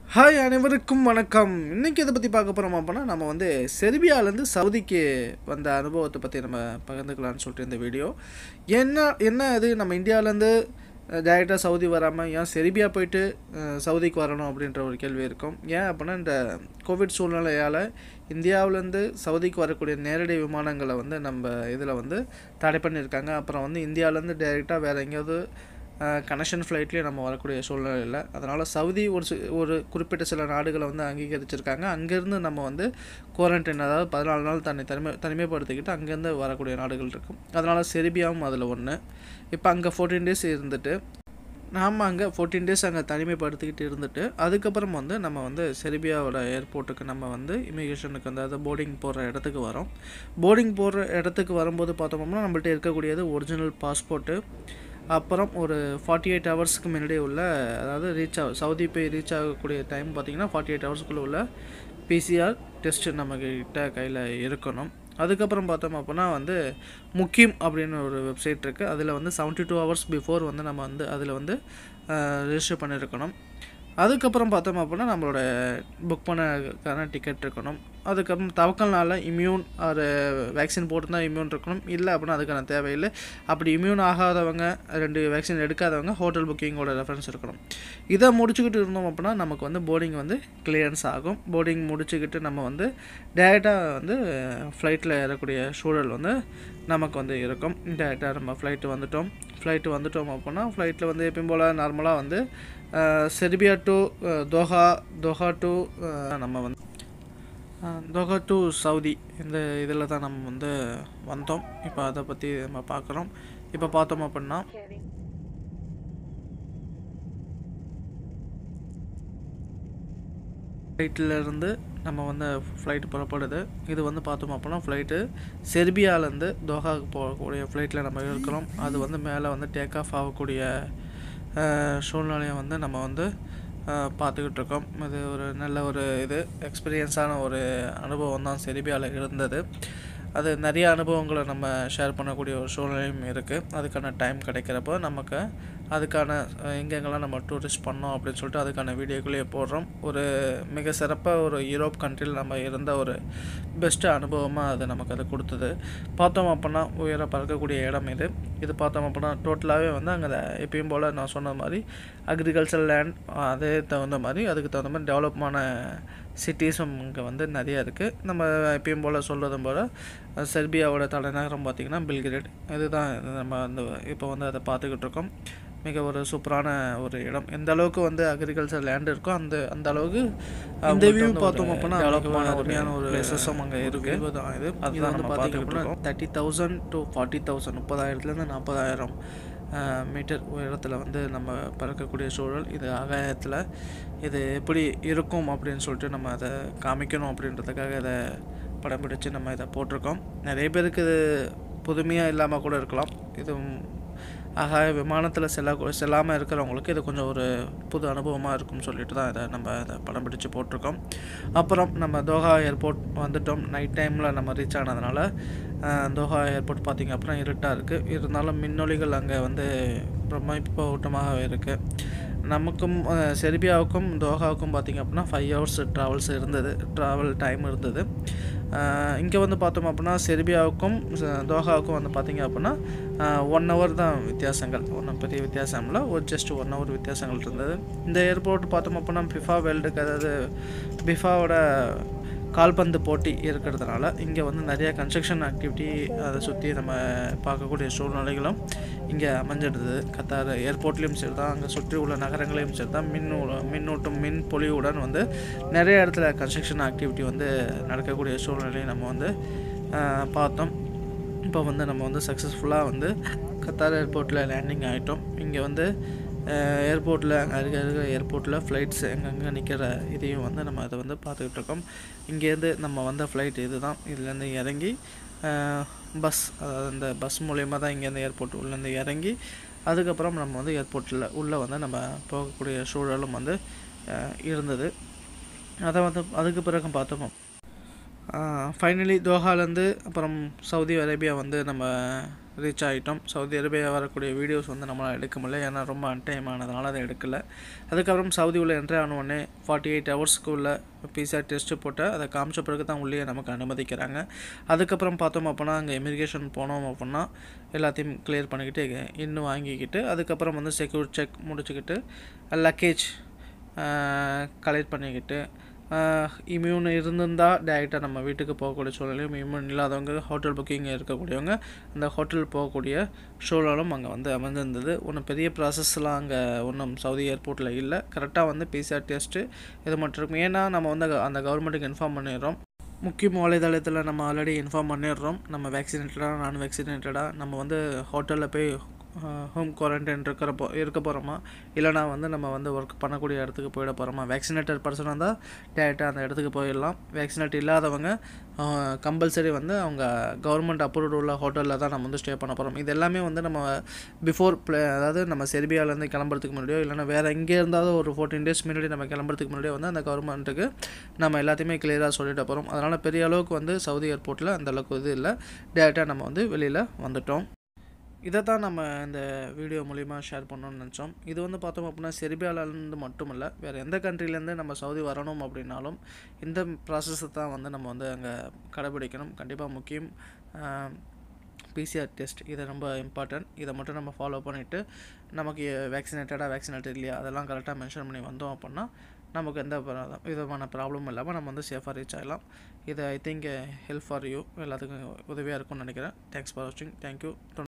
Hi அனைவருக்கும் வணக்கம். இன்றைக்கி இதை பற்றி பார்க்க போகிறோம் அப்படின்னா நம்ம செர்பியாவிலேருந்து சவுதிக்கு வந்த அனுபவத்தை பற்றி நம்ம பகிர்ந்துக்கலாம்னு சொல்லிட்டு இந்த வீடியோ. என்ன அது நம்ம இந்தியாவிலேருந்து டைரெக்டாக சவுதி வராமல் ஏன் செர்பியா போயிட்டு சவுதிக்கு வரணும் அப்படின்ற ஒரு கேள்வி இருக்கும். ஏன் அப்படின்னா இந்த கோவிட் சூழ்நிலையால் இந்தியாவிலேருந்து சவுதிக்கு வரக்கூடிய நேரடி விமானங்களை நம்ம இதில் தடை பண்ணியிருக்காங்க. அப்புறம் இந்தியாவிலேருந்து டைரெக்டாக வேறு எங்கேயாவது கனெக்ஷன் ஃப்ளைட்லேயே நம்ம வரக்கூடிய சூழ்நிலை இல்லை. அதனால் சவுதி ஒரு குறிப்பிட்ட சில நாடுகளை அங்கீகரிச்சிருக்காங்க. அங்கேருந்து நம்ம குவாரண்டைன், அதாவது 14 நாள் தனிமைப்படுத்திக்கிட்டு அங்கேருந்து வரக்கூடிய நாடுகள் இருக்கும். அதனால் செர்பியாவும் அதில் ஒன்று. இப்போ அங்கே 14 டேஸ் இருந்துட்டு நாம் அங்கே 14 டேஸ் அங்கே தனிமைப்படுத்திக்கிட்டு இருந்துட்டு அதுக்கப்புறம் நம்ம செர்பியாவோட ஏர்போர்ட்டுக்கு நம்ம இமிக்ரேஷனுக்கு அதாவது போர்டிங் போடுற இடத்துக்கு வரோம். போர்டிங் போடுற இடத்துக்கு வரும்போது பார்த்தோம்னா நம்மள்ட்ட இருக்கக்கூடியது ஒரிஜினல் பாஸ்போர்ட்டு, அப்புறம் ஒரு 48 ஹவர்ஸ்க்கு முன்னாடியே உள்ள, அதாவது சவுதி போய் ரீச் ஆகக்கூடிய டைம் பார்த்திங்கன்னா 48 ஹவர்ஸ்க்குள்ளே உள்ள பிசிஆர் டெஸ்ட்டு நம்மக்கிட்ட கையில் இருக்கணும். அதுக்கப்புறம் பார்த்தோம் அப்படின்னா முக்கியம் அப்படின்னு ஒரு வெப்சைட் இருக்குது. அதில் 72 ஹவர்ஸ் பிஃபோர் நம்ம அதில் ரெஜிஸ்டர் பண்ணியிருக்கணும். அதுக்கப்புறம் பார்த்தோம் அப்படின்னா நம்மளோட புக் பண்ணக்கான டிக்கெட் இருக்கணும். அதுக்கப்புறம் தவக்கல்னால இம்யூன் ஒரு வேக்சின் போட்டுருந்தால் இம்யூன் இருக்கணும். இல்லை அப்படின்னா அதுக்கான தேவையில்லை. அப்படி இம்யூன் ஆகாதவங்க, 2 வேக்சின் எடுக்காதவங்க ஹோட்டல் புக்கிங்கோட ரெஃபரன்ஸ் இருக்கணும். இதை முடிச்சுக்கிட்டு இருந்தோம் அப்படின்னா நமக்கு போர்டிங் கிளியரன்ஸ் ஆகும். போர்டிங் முடிச்சுக்கிட்டு நம்ம டேரெக்டாக ஃப்ளைட்டில் ஏறக்கூடிய சூழல் நமக்கு இருக்கும். டேரெக்டாக நம்ம ஃப்ளைட்டு வந்துட்டோம் அப்படின்னா ஃப்ளைட்டில் எப்பயும் போல் நார்மலாக செர்பியா டு தோஹா டு நம்ம தோஹா டு சவுதி, இந்த இதில் தான் நம்ம வந்தோம். இப்போ அதை பற்றி நம்ம பார்க்குறோம். இப்போ பார்த்தோம் அப்படின்னா ஃப்ளைட்டிலேருந்து நம்ம ஃப்ளைட்டு புறப்படுது. இது பார்த்தோம் அப்படின்னா ஃப்ளைட்டு செர்பியாவிலேருந்து தோஹாவுக்கு போகக்கூடிய ஃப்ளைட்டில் நம்ம இருக்கிறோம். அது மேலே டேக் ஆஃப் ஆகக்கூடிய சூழ்நிலையை நம்ம பார்த்துக்கிட்டு இருக்கோம். இது ஒரு நல்ல ஒரு எக்ஸ்பீரியன்ஸான ஒரு அனுபவம் தான் செர்பியாவில் இருந்தது. அது நிறைய அனுபவங்களை நம்ம ஷேர் பண்ணக்கூடிய ஒரு சூழ்நிலையும் இருக்குது. அதுக்கான டைம் கிடைக்கிறப்போ நமக்கு அதுக்கான எங்கெங்கெல்லாம் நம்ம டூரிஸ்ட் பண்ணோம் அப்படின்னு சொல்லிட்டு அதுக்கான வீடியோக்குள்ளேயே போடுறோம். ஒரு மிக சிறப்பாக ஒரு யூரோப் கண்ட்ரியில் நம்ம இருந்த ஒரு பெஸ்ட்டு அனுபவமாக அது நமக்கு அது கொடுத்தது. பார்த்தோம் அப்படின்னா உயர பறக்கக்கூடிய இடம் இது பார்த்தோம் அப்படின்னா டோட்டலாகவே அங்கே எப்பயும் போல் நான் சொன்ன மாதிரி அக்ரிகல்ச்சர் லேண்ட், அதே தகுந்த மாதிரி அதுக்கு தகுந்த மாதிரி டெவலப்மான சிட்டிஸும் இங்கே நிறையா இருக்குது. நம்ம எப்பயும் போல் சொல்கிறதும் போல் செர்பியாவோட தலைநகரம் பார்த்திங்கன்னா பெல்கிரேட். இதுதான் நம்ம இப்போ அதை பார்த்துக்கிட்டு இருக்கோம். மிக ஒரு சூப்பரான ஒரு இடம். எந்த அளவுக்கு அக்ரிகல்ச்சர் லேண்ட் இருக்கோ அந்த அளவுக்கு இந்த வியூ பார்த்தோம் அப்படின்னா டெவலப்மான அருமையான ஒரு பிளேசஸும் அங்கே இருக்குது. அதுதான் பார்த்துக்கிட்டு இருக்கோம். 30,000 to 40,000, 30,000 40,000 மீட்டர் உயரத்தில் நம்ம பறக்கக்கூடிய சூழல். இது ஆகாயத்தில் இது எப்படி இருக்கும் அப்படின்னு சொல்லிட்டு நம்ம அதை காமிக்கணும் அப்படின்றதுக்காக இதை படம் பிடிச்சி நம்ம இதை போட்டிருக்கோம். நிறைய பேருக்கு இது புதுமையாக இல்லாமல் கூட இருக்கலாம். இது ஆகாய விமானத்தில் செல்லாமல் இருக்கிறவங்களுக்கு இது கொஞ்சம் ஒரு புது அனுபவமாக இருக்கும்னு சொல்லிட்டு தான் இதை படம் பிடிச்சி போட்டிருக்கோம். அப்புறம் நம்ம தோஹா ஏர்போர்ட் வந்துட்டோம். நைட் டைமில் நம்ம ரீச் ஆனதுனால தோஹா ஏர்போர்ட் பார்த்திங்க அப்படின்னா இருட்டாக இருக்குது. இருந்தாலும் மின்னொலிகள் அங்கே பிரமிப்பூட்டமாக இருக்குது. நமக்கும் செர்பியாவுக்கும் தோஹாவுக்கும் பார்த்திங்க அப்படின்னா 5 ஹவர்ஸ் ட்ராவல் டைம் இருந்தது. இங்கே பார்த்தோம் அப்படின்னா செர்பியாவுக்கும் தோஹாவுக்கும் பார்த்திங்க அப்படின்னா 1 ஹவர் தான் வித்தியாசங்கள். ஒன்றும் பெரிய வித்தியாசம் இல்லை, ஜஸ்ட் 1 ஹவர் வித்தியாசங்கள் இருந்தது. இந்த ஏர்போர்ட் பார்த்தோம் அப்படின்னா ஃபிஃபா வேர்ல்டுக்கு, அதாவது ஃபிஃபாவோட கால்பந்து போட்டி இருக்கிறதுனால இங்கே நிறையா கன்ஸ்ட்ரக்ஷன் ஆக்டிவிட்டி அதை சுற்றி நம்ம பார்க்கக்கூடிய சூழ்நிலைகளும் இங்கே அமைஞ்சிடுது. கத்தார் ஏர்போர்ட்லேயும் சரி தான், அங்கே சுற்றி உள்ள நகரங்களையும் சரி தான் மின்னூட்டம் மின் பொலிவுடன் நிறைய இடத்துல கன்ஸ்ட்ரக்ஷன் ஆக்டிவிட்டி நடக்கக்கூடிய சூழ்நிலையை நம்ம பார்த்தோம். இப்போ நம்ம சக்ஸஸ்ஃபுல்லாக கத்தார் ஏர்போர்ட்டில் லேண்டிங் ஆகிட்டோம். இங்கே ஏர்போர்ட்டில் அருகே ஏர்போர்ட்டில் ஃப்ளைட்ஸ் எங்கெங்கே நிற்கிற இதையும் நம்ம அதை பார்த்துக்கிட்டு இருக்கோம். இங்கேருந்து நம்ம ஃப்ளைட் இது தான். இதுலேருந்து இறங்கி பஸ், அதாவது இந்த பஸ் மூலயமா தான் இங்கேருந்து ஏர்போர்ட் உள்ளேருந்து இறங்கி அதுக்கப்புறம் நம்ம ஏர்போர்ட்டில் உள்ளே நம்ம போகக்கூடிய சூழலும் இருந்தது. அதை அதுக்கு பிறகு பார்த்தோம் ஃபைனலி தோஹாலேருந்து அப்புறம் சவுதி அரேபியா நம்ம ரீச் ஆகிட்டோம். சவுதி அரேபியா வரக்கூடிய வீடியோஸ் வந்து நம்மளால் எடுக்க முடியல, ஏன்னா ரொம்ப அன்டைம் ஆனதுனால அதை எடுக்கலை. அதுக்கப்புறம் சவுதி உள்ள என்ட்ரி ஆனவுடனே 48 ஹவர்ஸ்க்குள்ளே பிசிஆர் டெஸ்ட்டு போட்டு அதை காமிச்ச பிறகு தான் உள்ளே நமக்கு அனுமதிக்கிறாங்க. அதுக்கப்புறம் பார்த்தோம் அப்படின்னா அங்கே இமிக்ரேஷன் போனோம் அப்படின்னா எல்லாத்தையும் கிளியர் பண்ணிக்கிட்டு இன்னும் வாங்கிக்கிட்டு அதுக்கப்புறம் வந்து செக்யூர் செக் முடிச்சுக்கிட்டு லக்கேஜ் கலெக்ட் பண்ணிக்கிட்டு இம்யூன் இருந்திருந்தால் டேரெக்டாக நம்ம வீட்டுக்கு போகக்கூடிய சூழ்நிலையும், இம்யூன் இல்லாதவங்க ஹோட்டல் புக்கிங் இருக்கக்கூடியவங்க அந்த ஹோட்டல் போகக்கூடிய சூழலும் அங்கே வந்து அமைந்திருந்தது. ஒன்றும் பெரிய ப்ராசஸ்லாம் அங்கே ஒன்றும் சவுதி ஏர்போர்ட்டில் இல்லை. கரெக்டாக வந்து பிசிஆர் டெஸ்ட்டு இது மட்டும், ஏன்னா நம்ம வந்து அந்த கவர்மெண்ட்டுக்கு இன்ஃபார்ம் பண்ணிடுறோம். முக்கிய வலைதளத்தில் நம்ம ஆல்ரெடி இன்ஃபார்ம் பண்ணிடுறோம், நம்ம வேக்சினேட்டடாக நான் வேக்சினேட்டடாக நம்ம வந்து ஹோட்டலில் போய் ஹோம் குவாரண்டைன் இருக்க போகிறோமா, இல்லைனா வந்து நம்ம வந்து ஒர்க் பண்ணக்கூடிய இடத்துக்கு போயிட போகிறோமா. வேக்சினேட்டட் பர்சனாக இருந்தால் டேரெக்டாக அந்த இடத்துக்கு போயிடலாம். வேக்சினேட் இல்லாதவங்க கம்பல்சரி வந்து அவங்க கவர்மெண்ட் அப்ரூவ்டு உள்ள ஹோட்டலில் தான் நம்ம வந்து ஸ்டே பண்ண போகிறோம். இது எல்லாமே வந்து நம்ம பிஃபோர் அதாவது நம்ம செர்பியாவிலேருந்து கிளம்புறதுக்கு முன்னாடியோ இல்லைனா வேறு எங்கே இருந்தாவது ஒரு 14 days முன்னாடி நம்ம கிளம்புறதுக்கு முன்னாடியோ வந்து அந்த கவர்மெண்ட்டுக்கு நம்ம எல்லாத்தையுமே கிளியராக சொல்லிட்டு போகிறோம். அதனால் பெரிய அளவுக்கு வந்து சவுதி ஏர்போர்ட்டில் அந்த அளவுக்கு இது இல்லை, டேரெக்டாக நம்ம வந்து வெளியில் வந்துட்டோம். இதை தான் நம்ம இந்த வீடியோ மூலிமா ஷேர் பண்ணணும்னு நினச்சோம். இது வந்து பார்த்தோம் அப்படின்னா செர்பியாவிலேருந்து மட்டும் இல்லை, வேறு எந்த கண்ட்ரிலேருந்து நம்ம சவுதி வரணும் அப்படின்னாலும் இந்த ப்ராசஸை தான் வந்து நம்ம வந்து அங்கே கடைபிடிக்கணும். கண்டிப்பாக முக்கியம் பிசிஆர் டெஸ்ட், இது ரொம்ப இம்பார்ட்டன்ட். இதை மட்டும் நம்ம ஃபாலோ பண்ணிவிட்டு நமக்கு வேக்சினேட்டட் இல்லையா அதெல்லாம் கரெக்டாக மென்ஷன் பண்ணி வந்தோம் அப்படின்னா நமக்கு எந்த விதமான ப்ராப்ளமும் இல்லாமல் நம்ம வந்து சேஃபாக ரீச் ஆகலாம். இது I think help for you, எல்லாத்துக்கும் உதவியாக இருக்கும்னு நினைக்கிறேன். தேங்க்ஸ் ஃபார் வாட்சிங். தேங்க்யூ.